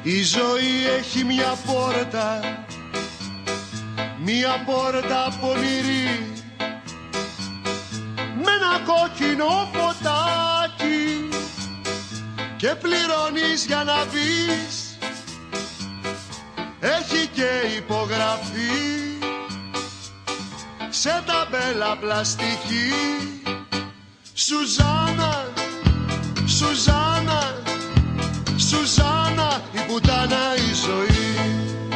Η ζωή έχει μια πόρτα, μια πόρτα πονηρή, με ένα κόκκινο ποτάκι και πληρώνεις για να μπεις. Έχει και υπογραφή σε ταμπέλα πλαστική. Σουζάνα, Σουζάνα, Σουζάνα, η πουτάνα η ζωή.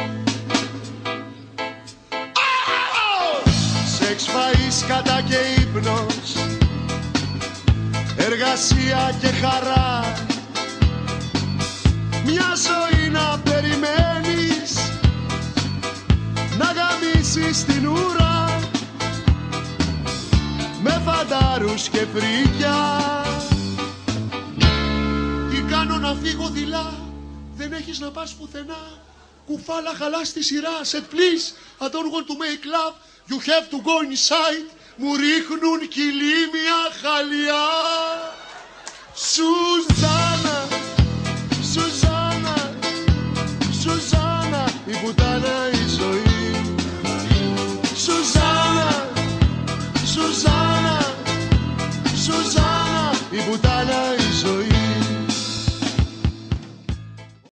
Σεξ, φαΐς, κατά και ύπνος, εργασία και χαρά, μια ζωή να περιμένεις, να γαμίσεις την ουρά, με φαντάρους και φρίκια. Τι κάνω να φύγω δειλά, δεν έχεις να πας πουθενά. Κουφάλα χαλάς τη σειρά. Said please, I don't want to make love, you have to go inside. Μου ρίχνουν κυλίμια χαλιά. Σουζάνα, Σουζάνα, Σουζάνα, η πουτάνα η ζωή. Σουζάνα, Σουζάνα, Σουζάνα, η πουτάνα η ζωή.